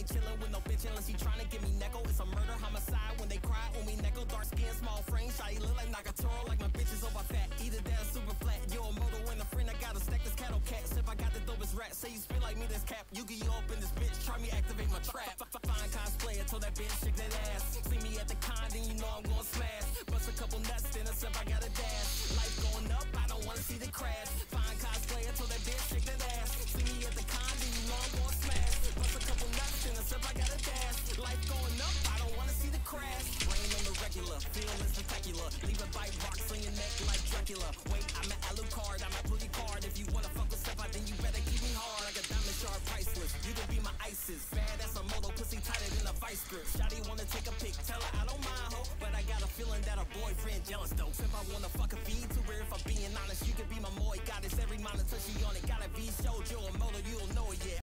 ain't chillin' with no bitch unless he tryna get me necko. It's a murder, homicide when they cry on me necko. Dark skin, small frame, shy look like Nagatoro, like my bitches over fat. Either that or super flat. Yo, a moto and a friend, I gotta stack this cattle cat. If I got the dopest rat, say you spit like me, this cap. You get you up in this bitch, try me activate my trap. Fine cosplayer, told that bitch shake that ass. See me at the con, then you know I'm gon' smash. Bust a couple nuts, then I said I got a dash. Life going up, I don't wanna see the crash. Fine cosplayer, told that bitch shake that ass. See me at the con, then you know I'm gon' smash. Bust a couple nuts, then I said I got a dash. Life going up, I don't wanna see the crash. Rain on the regular, feeling spectacular. Leave a bite box on your neck like Dracula. Wait, I'm an Alucard, I'm a booty card. If you wanna fuck with stuff, then you better keep me hard. Like a diamond sharp priceless. You can be my ISIS. Bad as a moto, pussy tighter than a vice grip. Shawty wanna take a pic, tell her I don't mind ho. But I got a feeling that her boyfriend jealous though. If I wanna fuck a feed to her, if I'm being honest, you can be my moy goddess. Every monitor she on it, got a V showed you a motor, you don't know it yet.